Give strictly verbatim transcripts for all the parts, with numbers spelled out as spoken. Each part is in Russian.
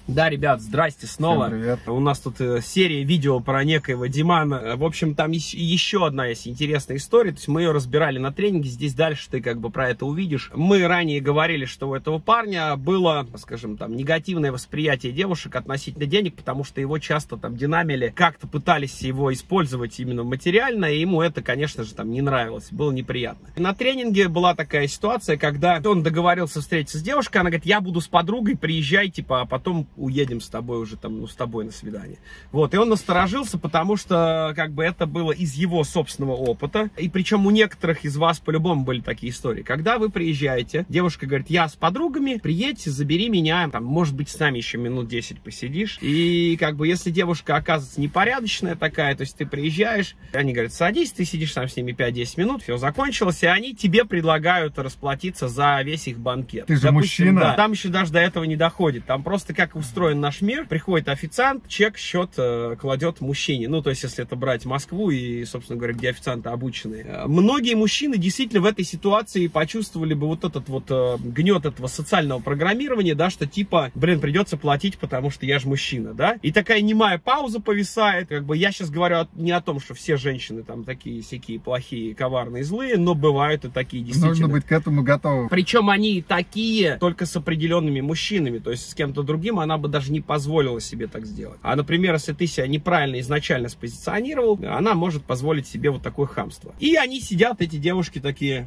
Да, ребят, здрасте снова. Всем привет. У нас тут э, серия видео про некоего Димана. В общем, там еще, еще одна есть интересная история. То есть мы ее разбирали на тренинге. Здесь дальше ты как бы про это увидишь. Мы ранее говорили, что у этого парня было, скажем, там негативное восприятие девушек относительно денег, потому что его часто там динамили, как-то пытались его использовать именно материально, и ему это, конечно же, там не нравилось, было неприятно. На тренинге была такая ситуация, когда он договорился встретиться с девушкой, она говорит: я буду с подругой, приезжай, типа, а потом уедем с тобой уже там, ну, с тобой на свидание. Вот, и он насторожился, потому что, как бы, это было из его собственного опыта, и причем у некоторых из вас по-любому были такие истории. Когда вы приезжаете, девушка говорит: я с подругами, приедь, забери меня, там, может быть, с нами еще минут десять посидишь, и, как бы, если девушка оказывается непорядочная такая, то есть ты приезжаешь, они говорят: садись, ты сидишь там с ними пять-десять минут, все закончилось, и они тебе предлагают расплатиться за весь их банкет. Ты же Допустим, мужчина. Да, там еще даже до этого не доходит, там просто как устроен наш мир, приходит официант, чек, счет э, кладет мужчине. Ну, то есть, если это брать Москву и, собственно говоря, где официанты обучены. Э, многие мужчины действительно в этой ситуации почувствовали бы вот этот вот э, гнет этого социального программирования, да, что типа, блин, придется платить, потому что я же мужчина, да. И такая немая пауза повисает. Как бы я сейчас говорю не о том, что все женщины там такие сякие плохие, коварные, злые, но бывают и такие действительно. Нужно быть к этому готовым. Причем они такие только с определенными мужчинами, то есть с кем-то другим она бы даже не позволила себе так сделать. А, например, если ты себя неправильно изначально спозиционировал, она может позволить себе вот такое хамство. И они сидят, эти девушки такие...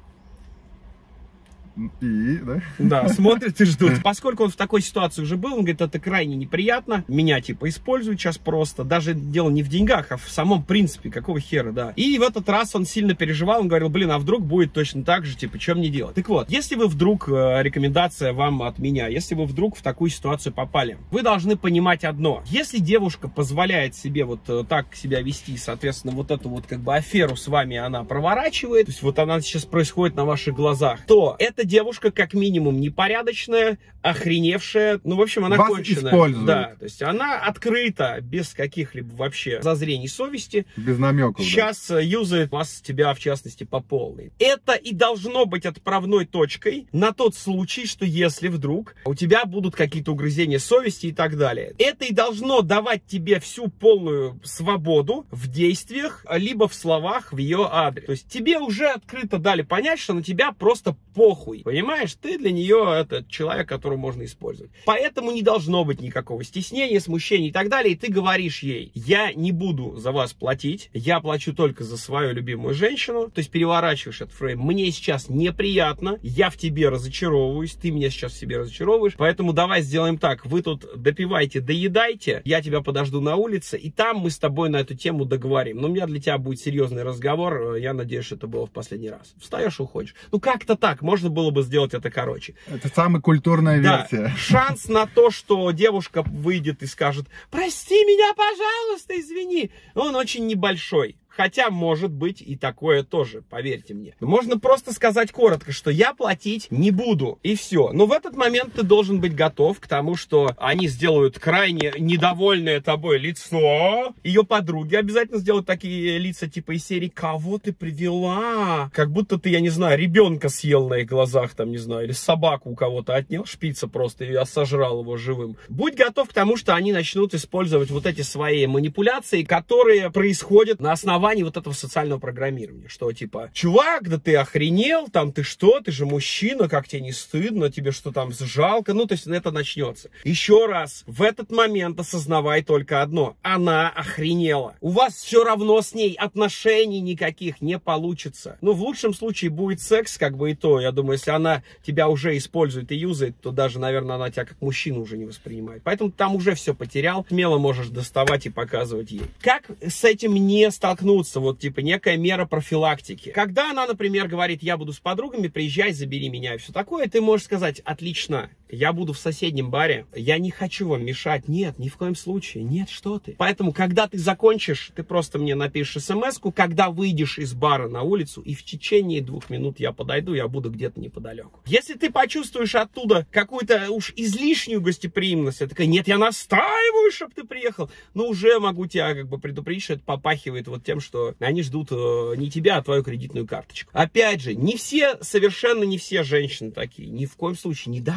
И, да? Да, смотрят и ждут. Поскольку он в такой ситуации уже был, он говорит: это крайне неприятно. Меня, типа, используют сейчас просто. Даже дело не в деньгах, а в самом принципе. Какого хера, да. И в этот раз он сильно переживал. Он говорил: блин, а вдруг будет точно так же, типа, что мне делать? Так вот, если вы вдруг, рекомендация вам от меня, если вы вдруг в такую ситуацию попали, вы должны понимать одно. Если девушка позволяет себе вот так себя вести, соответственно, вот эту вот как бы аферу с вами она проворачивает, то есть вот она сейчас происходит на ваших глазах, то это девушка как минимум непорядочная, охреневшая, ну, в общем, она вас конченая. Используют. Да, то есть она открыта, без каких-либо вообще зазрений совести. Без намеков. Сейчас да. юзает вас, тебя, в частности, по полной. Это и должно быть отправной точкой на тот случай, что если вдруг у тебя будут какие-то угрызения совести и так далее. Это и должно давать тебе всю полную свободу в действиях, либо в словах в ее адрес. То есть тебе уже открыто дали понять, что на тебя просто похуй. Понимаешь, ты для нее этот человек, которого можно использовать. Поэтому не должно быть никакого стеснения, смущения и так далее. И ты говоришь ей: я не буду за вас платить, я плачу только за свою любимую женщину. То есть переворачиваешь этот фрейм. Мне сейчас неприятно, я в тебе разочаровываюсь, ты меня сейчас в себе разочаровываешь. Поэтому давай сделаем так: вы тут допивайте, доедайте, я тебя подожду на улице, и там мы с тобой на эту тему договорим. Но у меня для тебя будет серьезный разговор, я надеюсь, что это было в последний раз. Встаешь и уходишь. Ну как-то так, можно было бы сделать это короче. Это самая культурная да, версия. Шанс на то, что девушка выйдет и скажет: прости меня, пожалуйста, извини, он очень небольшой. Хотя, может быть, и такое тоже, поверьте мне. Можно просто сказать коротко, что я платить не буду, и все. Но в этот момент ты должен быть готов к тому, что они сделают крайне недовольное тобой лицо. Ее подруги обязательно сделают такие лица, типа из серии: кого ты привела? Как будто ты, я не знаю, ребенка съел на их глазах, там, не знаю, или собаку у кого-то отнял, шпица просто, и я сожрал его живым. Будь готов к тому, что они начнут использовать вот эти свои манипуляции, которые происходят на основании вот этого социального программирования, что типа: чувак, да ты охренел, там ты что, ты же мужчина, как тебе не стыдно, тебе что там жалко, ну то есть это начнется. Еще раз, в этот момент осознавай только одно: она охренела. У вас все равно с ней отношений никаких не получится. Ну в лучшем случае будет секс, как бы, и то, я думаю, если она тебя уже использует и юзает, то даже, наверное, она тебя как мужчину уже не воспринимает. Поэтому там уже все потерял, смело можешь доставать и показывать ей. Как с этим не столкнуться? Вот, типа, некая мера профилактики. Когда она, например, говорит: я буду с подругами, приезжай, забери меня, и все такое, ты можешь сказать: отлично, я буду в соседнем баре, я не хочу вам мешать. Нет, ни в коем случае. Нет, что ты. Поэтому, когда ты закончишь, ты просто мне напишешь смс-ку, когда выйдешь из бара на улицу, и в течение двух минут я подойду, я буду где-то неподалеку. Если ты почувствуешь оттуда какую-то уж излишнюю гостеприимность, я такая: нет, я настаиваю, чтобы ты приехал, но уже могу тебя как бы предупредить, что это попахивает вот тем, что они ждут э, не тебя, а твою кредитную карточку. Опять же, не все, совершенно не все женщины такие. Ни в коем случае, не дай бог.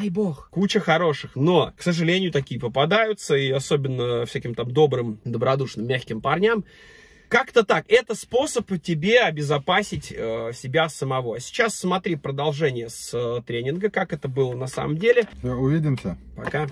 плох. Куча хороших, но, к сожалению, такие попадаются, и особенно всяким там добрым, добродушным, мягким парням. Как-то так. Это способ тебе обезопасить э, себя самого. Сейчас смотри продолжение с э, тренинга, как это было на самом деле. Все, увидимся. Пока.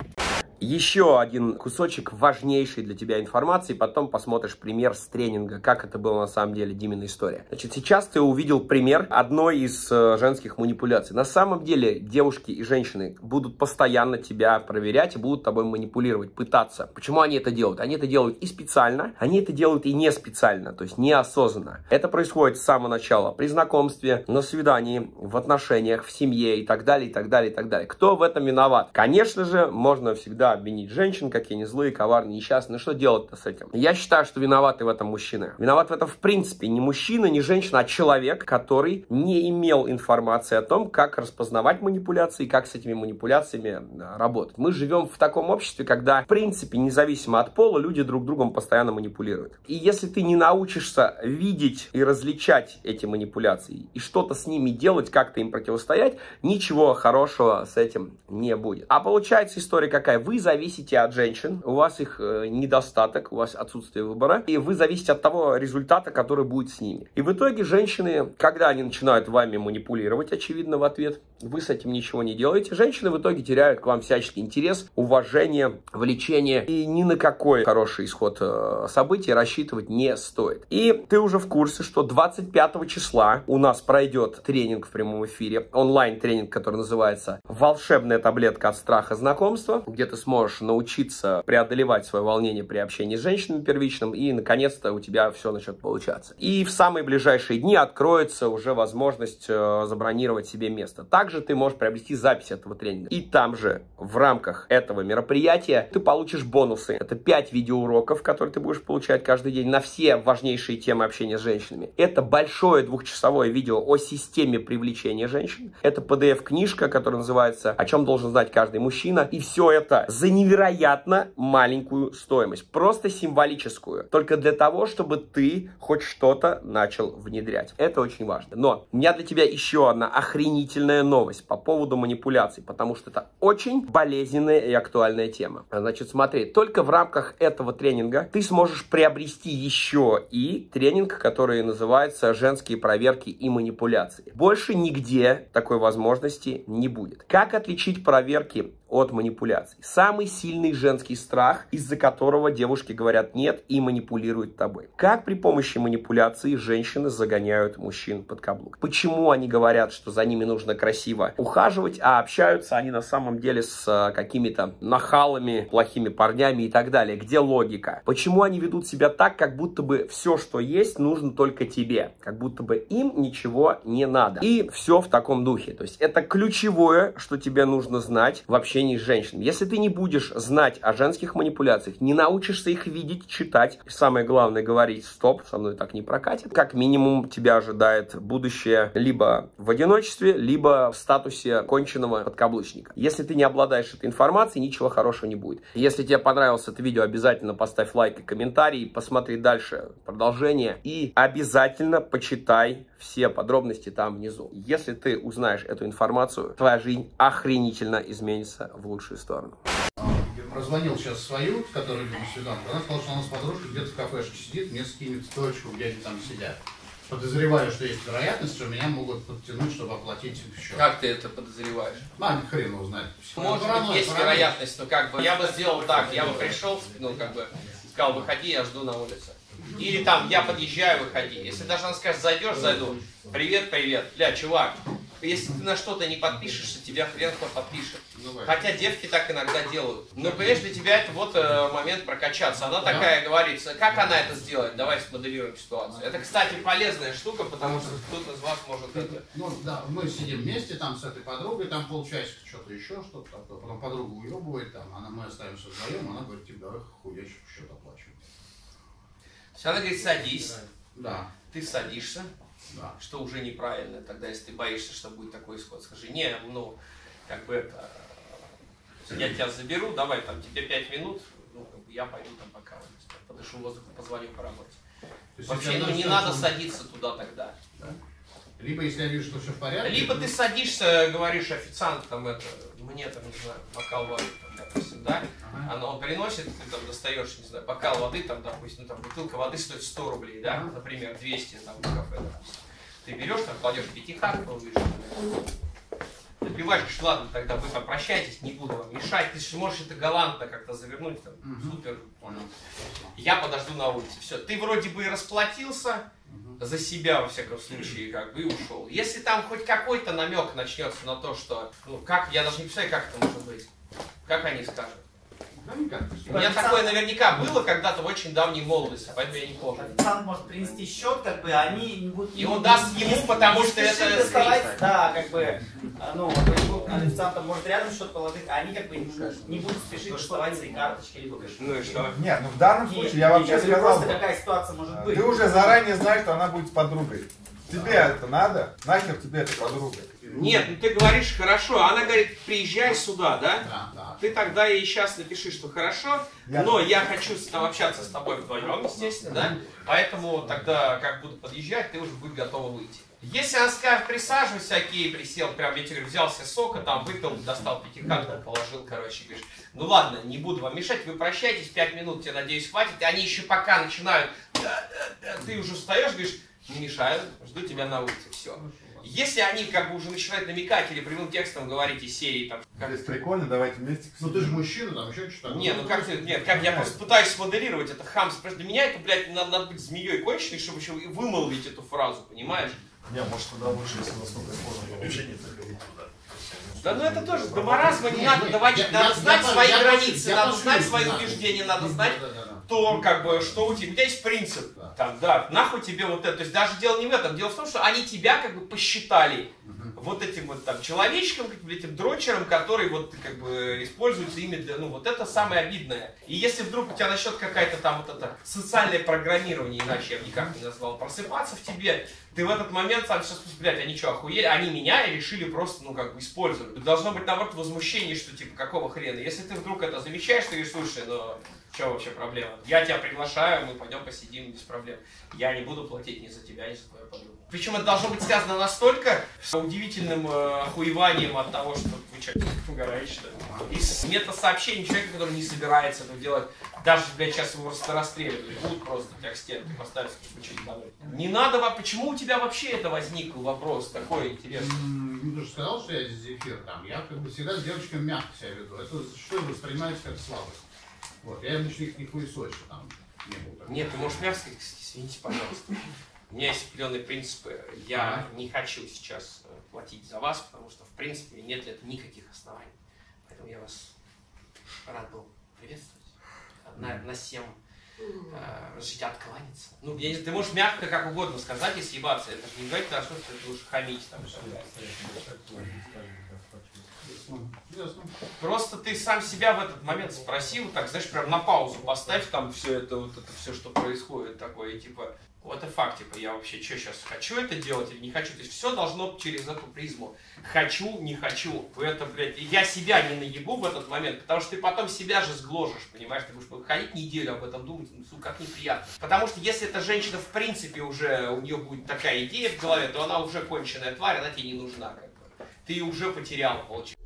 Еще один кусочек важнейшей для тебя информации, потом посмотришь пример с тренинга, как это было на самом деле, Димина история. Значит, сейчас ты увидел пример одной из э, женских манипуляций. На самом деле девушки и женщины будут постоянно тебя проверять и будут тобой манипулировать, пытаться. Почему они это делают? Они это делают и специально, они это делают и не специально, то есть неосознанно. Это происходит с самого начала, при знакомстве, на свидании, в отношениях, в семье и так далее, и так далее, и так далее. Кто в этом виноват? Конечно же, можно всегда обвинить женщин, какие они злые, коварные, несчастные. Что делать-то с этим? Я считаю, что виноваты в этом мужчины. Виноват в этом в принципе не мужчина, не женщина, а человек, который не имел информации о том, как распознавать манипуляции, как с этими манипуляциями работать. Мы живем в таком обществе, когда в принципе, независимо от пола, люди друг другом постоянно манипулируют. И если ты не научишься видеть и различать эти манипуляции, и что-то с ними делать, как-то им противостоять, ничего хорошего с этим не будет. А получается история какая? Вы зависите от женщин, у вас их э, недостаток, у вас отсутствие выбора, и вы зависите от того результата, который будет с ними. И в итоге женщины, когда они начинают вами манипулировать, очевидно, в ответ, вы с этим ничего не делаете, женщины в итоге теряют к вам всяческий интерес, уважение, влечение, и ни на какой хороший исход э, событий рассчитывать не стоит. И ты уже в курсе, что двадцать пятого числа у нас пройдет тренинг в прямом эфире, онлайн-тренинг, который называется «Волшебная таблетка от страха знакомства», где ты сможешь научиться преодолевать свое волнение при общении с женщинами первичным, и, наконец-то, у тебя все начнет получаться. И в самые ближайшие дни откроется уже возможность э, забронировать себе место. Также ты можешь приобрести запись этого тренинга. И там же, в рамках этого мероприятия, ты получишь бонусы. Это пять видеоуроков, которые ты будешь получать каждый день на все важнейшие темы общения с женщинами. Это большое двухчасовое видео о системе привлечения женщин. Это пи ди эф-книжка, которая называется «О чем должен знать каждый мужчина». И все это за невероятно маленькую стоимость, просто символическую, только для того, чтобы ты хоть что-то начал внедрять. Это очень важно. Но у меня для тебя еще одна охренительная новость по поводу манипуляций, потому что это очень болезненная и актуальная тема. Значит, смотри, только в рамках этого тренинга ты сможешь приобрести еще и тренинг, который называется «Женские проверки и манипуляции». Больше нигде такой возможности не будет. Как отличить проверки от манипуляций? Самый сильный женский страх, из-за которого девушки говорят «нет» и манипулируют тобой. Как при помощи манипуляции женщины загоняют мужчин под каблук? Почему они говорят, что за ними нужно красиво ухаживать, а общаются они на самом деле с какими-то нахалами, плохими парнями и так далее? Где логика? Почему они ведут себя так, как будто бы все, что есть, нужно только тебе? Как будто бы им ничего не надо. И все в таком духе. То есть это ключевое, что тебе нужно знать в общении с женщинами. Если ты не будешь знать о женских манипуляциях, не научишься их видеть, читать, и самое главное говорить «стоп, со мной так не прокатит», как минимум тебя ожидает будущее либо в одиночестве, либо в статусе конченного подкаблучника. Если ты не обладаешь этой информацией, ничего хорошего не будет. Если тебе понравилось это видео, обязательно поставь лайк и комментарий, посмотри дальше продолжение и обязательно почитай все подробности там внизу. Если ты узнаешь эту информацию, твоя жизнь охренительно изменится в лучшую сторону. Прозвонил сейчас свою, которая любит свиданку. Она сказала, что она с подружкой где-то в кафешке сидит, мне скинет точку, где они там сидят. Подозреваю, что есть вероятность, что меня могут подтянуть, чтобы оплатить счет. Как ты это подозреваешь? А, хрен его знает. Может паранойя, быть, есть паранойя. вероятность, но как бы я бы сделал так, я бы пришел, ну как бы сказал, выходи, я жду на улице. Или там, я подъезжаю, выходи. Если даже она скажет, зайдешь, зайду. Привет, привет. Бля, чувак, если ты на что-то не подпишешься, тебя хрен кто подпишет. Хотя девки так иногда делают. Но, понимаешь, для тебя это вот э, момент прокачаться. Она такая говорит, как она это сделает? Давай смоделируем ситуацию. Это, кстати, полезная штука, потому что кто-то из вас может это... Ну да, мы сидим вместе там с этой подругой, там полчасика что-то еще, что-то такое. Потом подруга уебывает, там, она, мы остаемся вдвоем, она говорит, типа, давай хуящий счет оплачиваем. Она говорит, садись. Да. Ты садишься. Да. Что уже неправильно. Тогда, если ты боишься, что будет такой исход, скажи, не, ну, как бы это... Я тебя заберу, давай там тебе пять минут, ну, как бы я пойду там пока подышу воздуху, позвоню по работе. Вообще, ну, не надо садиться туда тогда. Да? Либо, если я вижу, что все в порядке... Либо ты садишься, говоришь, официант, там это, мне там, не знаю, бокал воды, там, допустим, да, ага. Оно, он приносит, ты там достаешь, не знаю, бокал воды, там, допустим, там, бутылка воды стоит сто рублей, да, ага. Например, двести, там, в кафе, допустим. Ты берешь, там, кладешь пятихатку, допиваешь, говоришь, ладно, тогда вы там прощайтесь, не буду вам мешать, ты же можешь это галантно как-то завернуть, там, угу. Супер, понял. Я подожду на улице, все, ты вроде бы и расплатился, за себя, во всяком случае, как бы, и ушел. Если там хоть какой-то намек начнется на то, что, ну, как, я даже не представляю, как это может быть. Как они скажут? У меня такое наверняка было когда-то в очень давней молодости, поэтому я не помню. Официант может принести счет, как бы, они не будут... И он даст ему, потому что это... Доставать, да, как бы, ну, официант может рядом счет положить, а они, как бы, не будут спешить доставать свои карточки, либо кошельки. Ну и что? Нет, ну в данном случае я вообще сказал... Просто какая ситуация может быть. Ты уже заранее знаешь, что она будет с подругой. Тебе это надо? Нахер тебе эта подруга? Нет, ну ты говоришь хорошо, она говорит, приезжай сюда, да? Да, да. Ты тогда ей сейчас напиши, что хорошо, я но я хочу там общаться с тобой вдвоем, естественно, да? Поэтому тогда, как буду подъезжать, ты уже будешь готова выйти. Если она скажет, присаживайся, окей, присел, прям, я тебе говорю, взял себе сока, там, выпил, достал пятихатку, положил, короче, говоришь, ну ладно, не буду вам мешать, вы прощайтесь, пять минут тебе, надеюсь, хватит, и они еще пока начинают, ты уже встаешь, говоришь, не мешаю, жду тебя на улице, все. Если они как бы уже начинают намекать или прямым текстом говорить из серии там... Как... Это прикольно, давайте вместе. Ну ты же мужчина, там еще что-то. Нет, ну как нет, как я просто пытаюсь смоделировать это хамство. Для меня это, блядь, надо, надо быть змеей конченой, чтобы еще вымолвить эту фразу, понимаешь? Не, может тогда лучше, если настолько сложно, то вообще не заходить туда. Да ну это тоже, до маразма не надо доводить, надо знать свои границы, надо знать свои убеждения, надо знать то, как бы, что у тебя, у тебя есть принцип, там, да, нахуй тебе вот это, то есть даже дело не в этом, дело в том, что они тебя как бы посчитали вот этим вот там человечком, как бы этим дрочером, который вот как бы используется ими для, ну вот это самое обидное. И если вдруг у тебя начнет какая-то там вот это социальное программирование, иначе я бы никак не назвал, просыпаться в тебе, ты в этот момент сам сейчас, блядь, они что, охуели? Они меня и решили просто, ну как бы использовать. Должно быть наоборот возмущение, что типа какого хрена. Если ты вдруг это замечаешь, ты говоришь, слушай, ну что вообще проблема? Я тебя приглашаю, мы пойдем посидим без проблем. Я не буду платить ни за тебя, ни за твою подругу. Причем это должно быть связано настолько с удивительным э, охуеванием от того, что вы что, угораете, что ли? И с метасообщением человека, который не собирается этого делать. Даже, блядь, сейчас его расстреливают. Будут просто тебя к стене поставить, чтобы что-то домой. Не надо вам, почему у тебя вообще это возник вопрос такой интересный? Ну, ты же сказал, что я здесь зефир там. Я как бы всегда с девочками мягко себя веду. Это что воспринимается как слабость. Вот, я обычно их не хуесочу там. Не было. Нет, ты можешь мягко сказать, извините, пожалуйста. У меня есть определенные принципы. Я не хочу сейчас платить за вас, потому что, в принципе, нет для этого никаких оснований. Поэтому я вас рад был приветствовать. На, на семь э, разрешите откланяться. Ну, я не, ты можешь мягко, как угодно сказать и съебаться. Это же не говорит, что ты будешь хамить там. Просто ты сам себя в этот момент спросил, так, знаешь, прям на паузу поставь там все это, вот это все, что происходит такое, типа, вот и факт, типа, я вообще что сейчас, хочу это делать или не хочу, то есть все должно через эту призму, хочу, не хочу, это, блядь, я себя не наебу в этот момент, потому что ты потом себя же сгложишь, понимаешь, ты будешь ходить неделю об этом думать, ну, сука, как неприятно, потому что если эта женщина, в принципе, уже, у нее будет такая идея в голове, то она уже конченая тварь, она тебе не нужна, как бы, ты ее уже потерял, получается.